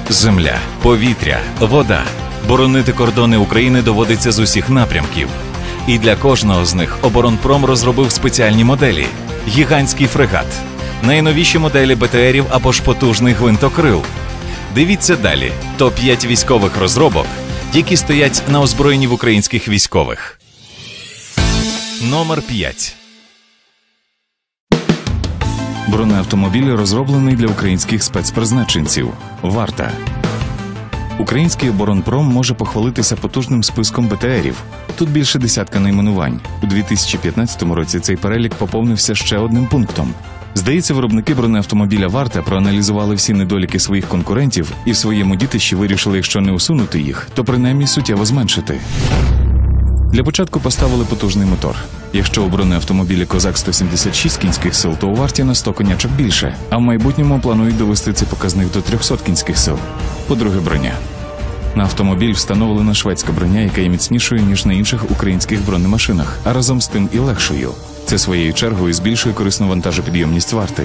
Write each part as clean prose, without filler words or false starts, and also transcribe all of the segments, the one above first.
Земля, повітря, вода. Боронити кордони України доводиться з усіх напрямків. І для кожного з них Оборонпром розробив спеціальні моделі. Гігантський фрегат, найновіші моделі БТРів або ж потужний гвинтокрил. Дивіться далі. Топ-5 військових розробок, які стоять на озброєнні в українських військових. Номер 5. Бронеавтомобіль розроблений для українських спецпризначенців. Варта. Український Оборонпром може похвалитися потужним списком БТРів. Тут більше десятка найменувань. У 2015 році цей перелік поповнився ще одним пунктом. Здається, виробники бронеавтомобіля «Варта» проаналізували всі недоліки своїх конкурентів і в своєму дітищі вирішили, якщо не усунути їх, то принаймні суттєво зменшити. Для початку поставили потужний мотор. Якщо у бронеавтомобілі «Козак» 176 кінських сил, то у «Варті» на 100 конячок більше, а в майбутньому планують довести цей показник до 300 кінських сил. По-друге, броня. На автомобіль встановлена шведська броня, яка є міцнішою, ніж на інших українських бронемашинах, а разом з тим і легшою. Це своєю чергою збільшує корисну вантажопідйомність «Варти».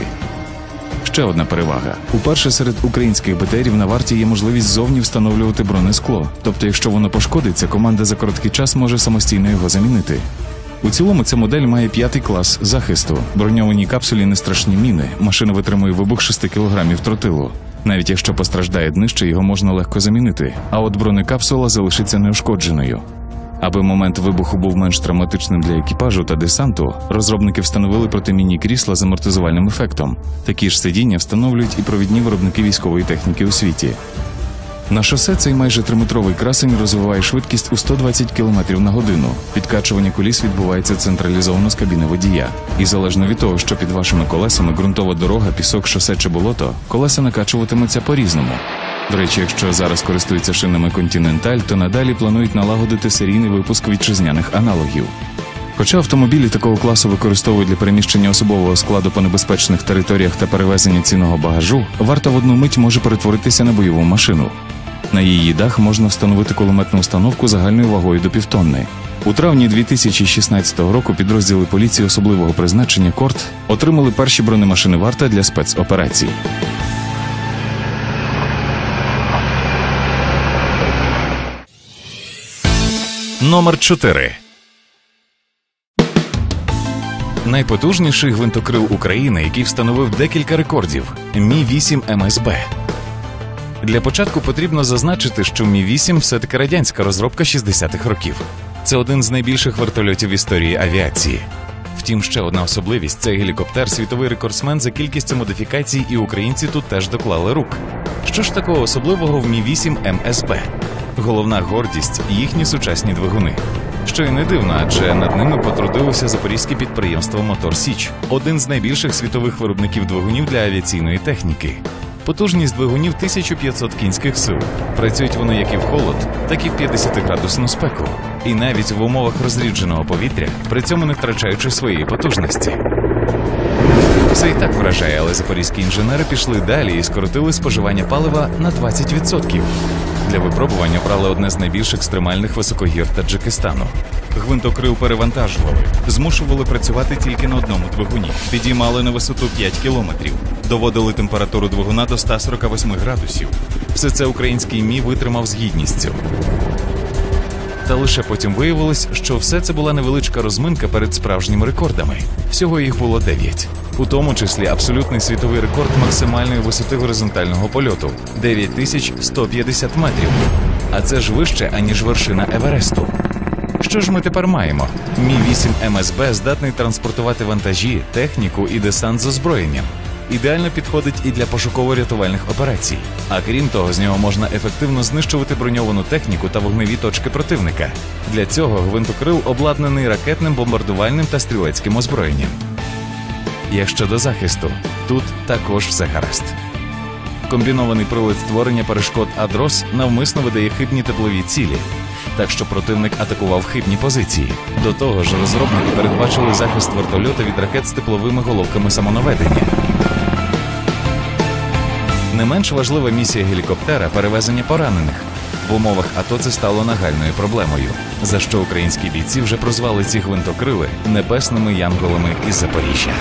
Ще одна перевага. Уперше серед українських БТРів на «Варті» є можливість ззовні встановлювати бронескло. Тобто, якщо воно пошкодиться, команда за короткий час може самостійно його замінити. У цілому ця модель має 5-й клас захисту. Броньованій капсулі не страшні міни, машина витримує вибух 6 кг тротилу. Навіть якщо постраждає днище, його можна легко замінити, а от бронекапсула залишиться неушкодженою. Аби момент вибуху був менш травматичним для екіпажу та десанту, розробники встановили протимінні крісла з амортизувальним ефектом. Такі ж сидіння встановлюють і провідні виробники військової техніки у світі. На шосе цей майже 3-метровий красень розвиває швидкість у 120 км на годину. Підкачування коліс відбувається централізовано з кабіни водія. І залежно від того, що під вашими колесами ґрунтова дорога, пісок, шосе чи болото, колеса накачуватимуться по-різному. До речі, якщо зараз користуються шинами Continental, то надалі планують налагодити серійний випуск вітчизняних аналогів. Хоча автомобілі такого класу використовують для переміщення особового складу по небезпечних територіях та перевезення цінного багажу, «Варта» в одну мить може перетворитися на бойову машину. На її дах можна встановити кулеметну установку загальною вагою до півтонни. У травні 2016 року підрозділи поліції особливого призначення «Корт» отримали перші бронемашини «Варта» для спецоперацій. Номер 4. Найпотужніший гвинтокрил України, який встановив декілька рекордів – Мі-8 МСБ. Для початку потрібно зазначити, що Мі-8 все-таки радянська розробка 60-х років. Це один з найбільших вертольотів в історії авіації. Втім, ще одна особливість – цей гелікоптер – світовий рекордсмен за кількістю модифікацій, і українці тут теж доклали рук. Що ж такого особливого в Мі-8 МСБ? Головна гордість – їхні сучасні двигуни. Що й не дивно, адже над ними потрудилося запорізьке підприємство «Мотор Січ», один з найбільших світових виробників двигунів для авіаційної техніки. Потужність двигунів 1500 кінських сил. Працюють вони як і в холод, так і в 50-градусну спеку. І навіть в умовах розрідженого повітря, при цьому не втрачаючи своєї потужності. Все і так вражає, але запорізькі інженери пішли далі і скоротили споживання палива на 20%. Для випробування брали одне з найбільш екстремальних високогір Таджикистану. Гвинтокрил перевантажували, змушували працювати тільки на одному двигуні, підіймали на висоту 5 кілометрів, доводили температуру двигуна до 148 градусів. Все це український Мі витримав з гідністю. Та лише потім виявилось, що все це була невеличка розминка перед справжніми рекордами. Всього їх було 9. У тому числі абсолютний світовий рекорд максимальної висоти горизонтального польоту – 9150 метрів. А це ж вище, аніж вершина Евересту. Що ж ми тепер маємо? Мі-8 МСБ здатний транспортувати вантажі, техніку і десант з озброєнням. Ідеально підходить і для пошуково-рятувальних операцій. А крім того, з нього можна ефективно знищувати броньовану техніку та вогневі точки противника. Для цього гвинтокрил обладнаний ракетним, бомбардувальним та стрілецьким озброєнням. Як щодо захисту, тут також все гаразд. Комбінований прилад створення перешкод «Адрос» навмисно видає хибні теплові цілі, так що противник атакував хибні позиції. До того ж, розробники передбачили захист вертольота від ракет з тепловими головками самонаведення. Не менш важлива місія гелікоптера – перевезення поранених. В умовах АТО це стало нагальною проблемою, за що українські бійці вже прозвали ці гвинтокрили небесними янголами із Запоріжжя.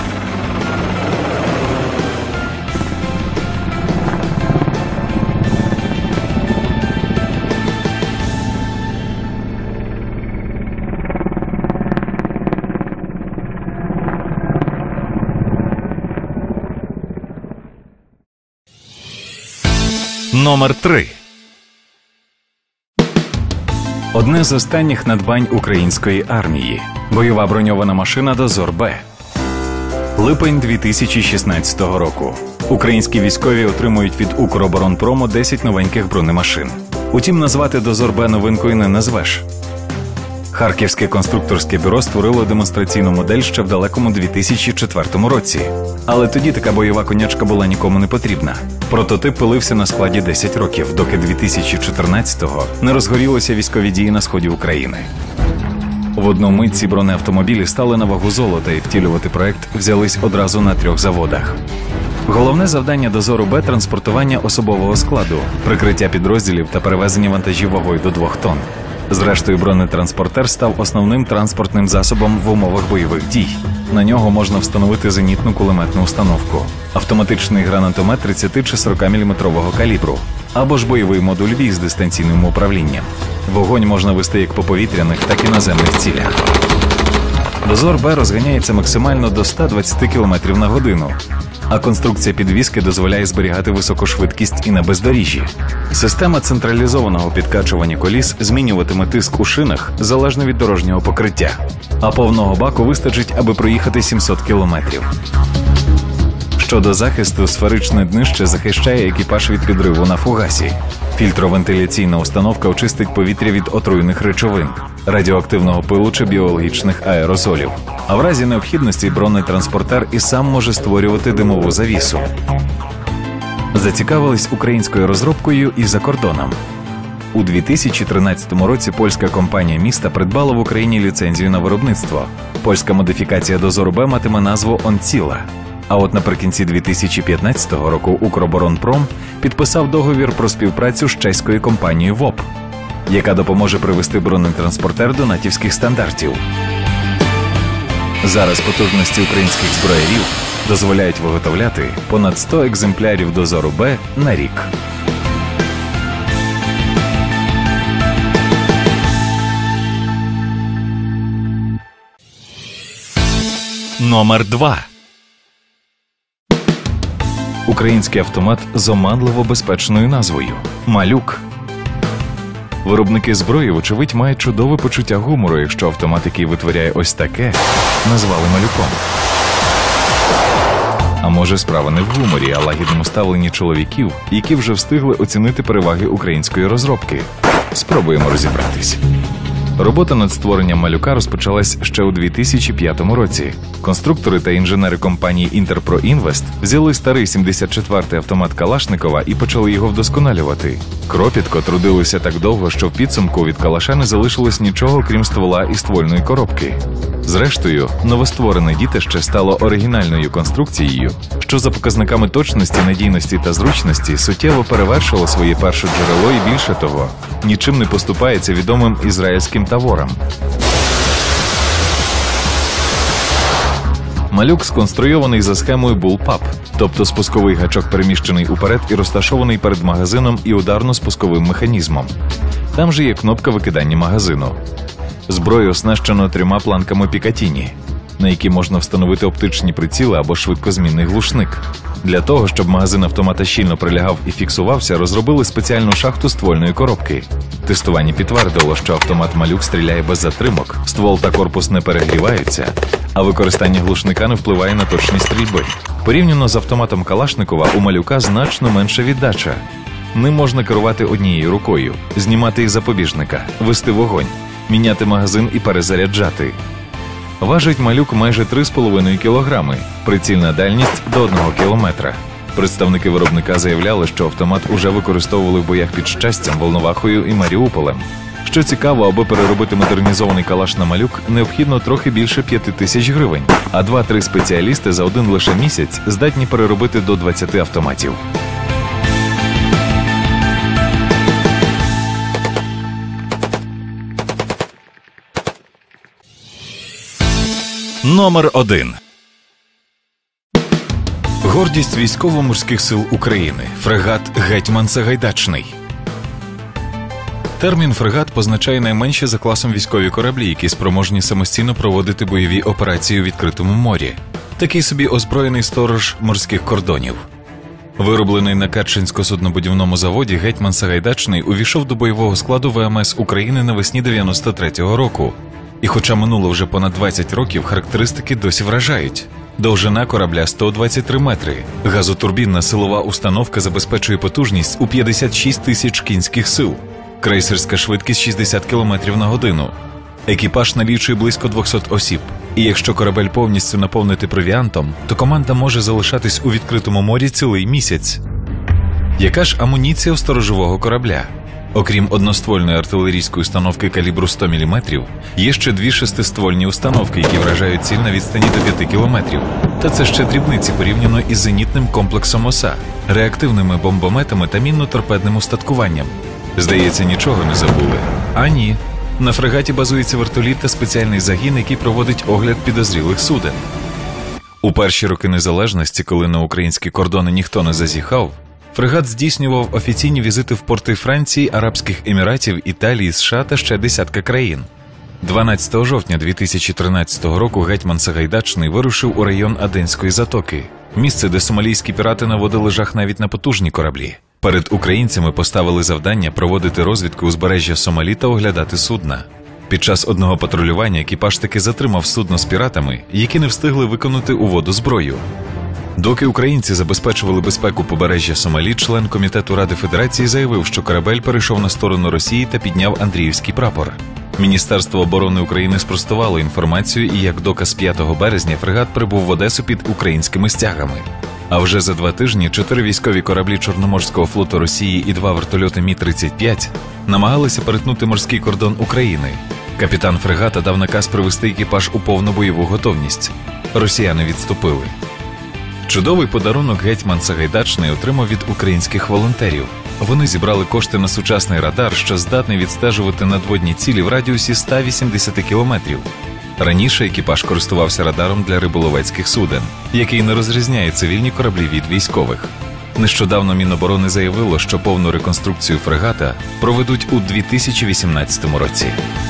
Номер 3. Одне з останніх надбань української армії – бойова броньована машина «Дозор-Б». Липень 2016 року. Українські військові отримують від «Укроборонпрому» 10 новеньких бронемашин. Утім, назвати «Дозор-Б» новинкою не назвеш. Харківське конструкторське бюро створило демонстраційну модель ще в далекому 2004 році. Але тоді така бойова конячка була нікому не потрібна. Прототип пилився на складі 10 років, доки 2014-го не розгорілися військові дії на сході України. В одну мить ці бронеавтомобілі стали на вагу золота, і втілювати проект взялись одразу на 3 заводах. Головне завдання «Дозору-Б» – транспортування особового складу, прикриття підрозділів та перевезення вантажів вагою до 2 тонн. Зрештою, бронетранспортер став основним транспортним засобом в умовах бойових дій. На нього можна встановити зенітну кулеметну установку, автоматичний гранатомет 30 чи 40-мм калібру, або ж бойовий модуль «Вій» з дистанційним управлінням. Вогонь можна вести як по повітряних, так і наземних цілях. «Дозор-Б» розганяється максимально до 120 км на годину, а конструкція підвіски дозволяє зберігати високу швидкість і на бездоріжжі. Система централізованого підкачування коліс змінюватиме тиск у шинах залежно від дорожнього покриття, а повного баку вистачить, аби проїхати 700 км. Щодо захисту, сферичне днище захищає екіпаж від підриву на фугасі. Фільтровентиляційна установка очистить повітря від отруйних речовин, радіоактивного пилу чи біологічних аерозолів. А в разі необхідності бронетранспортер і сам може створювати димову завісу. Зацікавились українською розробкою і за кордоном. У 2013 році польська компанія «Міста» придбала в Україні ліцензію на виробництво. Польська модифікація «Дозору-Б» матиме назву «Онціла». А от наприкінці 2015 року «Укроборонпром» підписав договір про співпрацю з чеською компанією ВОП, яка допоможе привести бронетранспортер до натівських стандартів. Зараз потужності українських зброярів дозволяють виготовляти понад 100 екземплярів «Дозору-Б» на рік. Номер 2. Український автомат з оманливо безпечною назвою – «Малюк». Виробники зброї, вочевидь, мають чудове почуття гумору, якщо автомат, який витворяє ось таке, назвали «Малюком». А може, справа не в гуморі, а лагідному ставленні чоловіків, які вже встигли оцінити переваги української розробки. Спробуємо розібратись. Робота над створенням «Малюка» розпочалась ще у 2005 році. Конструктори та інженери компанії «Інтерпро Інвест» взяли старий 74-й автомат Калашникова і почали його вдосконалювати. Кропітко трудилися так довго, що в підсумку від калаша не залишилось нічого, крім ствола і ствольної коробки. Зрештою, новостворене дітище стало оригінальною конструкцією, що за показниками точності, надійності та зручності суттєво перевершило своє перше джерело і, більше того, нічим не поступається відомим ізраїльським таворам. «Малюк» сконструйований за схемою Bullpup, тобто спусковий гачок переміщений уперед і розташований перед магазином і ударно-спусковим механізмом. Там же є кнопка викидання магазину. Зброю оснащено 3 планками Пікатіні, на які можна встановити оптичні приціли або швидкозмінний глушник. Для того, щоб магазин автомата щільно прилягав і фіксувався, розробили спеціальну шахту ствольної коробки. Тестування підтвердило, що автомат «Малюк» стріляє без затримок, ствол та корпус не перегріваються, а використання глушника не впливає на точність стрільби. Порівняно з автоматом Калашникова, у «Малюка» значно менша віддача. Ним можна керувати однією рукою, знімати із запобіжника, вести вогонь, міняти магазин і перезаряджати. Важить «Малюк» майже 3,5 кілограми, прицільна дальність – до 1 кілометра. Представники виробника заявляли, що автомат уже використовували в боях під Щастям, Волновахою і Маріуполем. Що цікаво, аби переробити модернізований калаш на «Малюк», необхідно трохи більше 5000 гривень, а 2-3 спеціалісти за один лише місяць здатні переробити до 20 автоматів. Номер 1. Гордість Військово-морських сил України. Фрегат «Гетьман Сагайдачний». Термін «фрегат» позначає найменші за класом військові кораблі, які спроможні самостійно проводити бойові операції у відкритому морі. Такий собі озброєний сторож морських кордонів. Вироблений на Керченсько-суднобудівному заводі, «Гетьман Сагайдачний» увійшов до бойового складу ВМС України навесні 93-го року. І хоча минуло вже понад 20 років, характеристики досі вражають. Довжина корабля – 123 метри. Газотурбінна силова установка забезпечує потужність у 56 тисяч кінських сил. Крейсерська швидкість – 60 км на годину. Екіпаж налічує близько 200 осіб. І якщо корабель повністю наповнити провіантом, то команда може залишатись у відкритому морі цілий місяць. Яка ж амуніція у сторожового корабля? Окрім одноствольної артилерійської установки калібру 100 мм, є ще дві шестиствольні установки, які вражають ціль на відстані до 5 км. Та це ще дрібниці порівняно із зенітним комплексом ОСА, реактивними бомбометами та мінно-торпедним устаткуванням. Здається, нічого не забули? А ні. На фрегаті базується вертоліт та спеціальний загін, який проводить огляд підозрілих суден. У перші роки незалежності, коли на українські кордони ніхто не зазіхав, фрегат здійснював офіційні візити в порти Франції, Арабських Еміратів, Італії, США та ще десятка країн. 12 жовтня 2013 року «Гетьман Сагайдачний» вирушив у район Аденської затоки, місце, де сомалійські пірати наводили жах навіть на потужні кораблі. Перед українцями поставили завдання проводити розвідку узбережжя Сомалі та оглядати судна. Під час одного патрулювання екіпаж таки затримав судно з піратами, які не встигли виконати у воду зброю. Доки українці забезпечували безпеку побережжя Сомалі, член Комітету Ради Федерації заявив, що корабель перейшов на сторону Росії та підняв Андріївський прапор. Міністерство оборони України спростувало інформацію, і як доказ 5 березня фрегат прибув в Одесу під українськими стягами. А вже за 2 тижні 4 військові кораблі Чорноморського флоту Росії і 2 вертольоти Мі-35 намагалися перетнути морський кордон України. Капітан фрегата дав наказ привести екіпаж у повну бойову готовність. Росіяни відступили. Чудовий подарунок «Гетьман Сагайдачний» отримав від українських волонтерів. Вони зібрали кошти на сучасний радар, що здатний відстежувати надводні цілі в радіусі 180 кілометрів. Раніше екіпаж користувався радаром для риболовецьких суден, який не розрізняє цивільні кораблі від військових. Нещодавно Міноборони заявило, що повну реконструкцію фрегата проведуть у 2018 році.